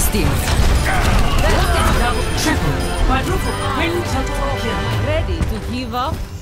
Austin. Double, triple, quadruple, quintuple kill. Ready to give up?